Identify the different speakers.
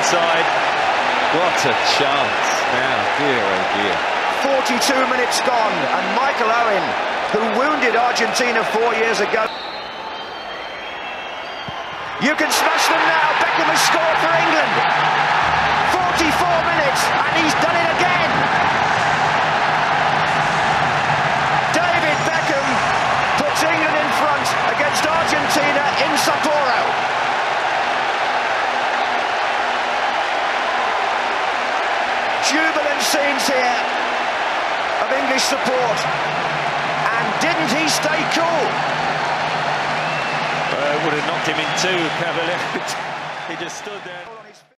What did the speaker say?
Speaker 1: inside. What a chance now, dear oh dear.
Speaker 2: 42 minutes gone, and Michael Owen, who wounded Argentina 4 years ago. You can smash them now. Beckham has scored for England. 44 minutes, and he's done it again. David Beckham puts England in front against Argentina in Sapporo. Jubilant scenes here of English support. And didn't he stay cool?
Speaker 1: Would have knocked him in two, Cavalier. He just stood there.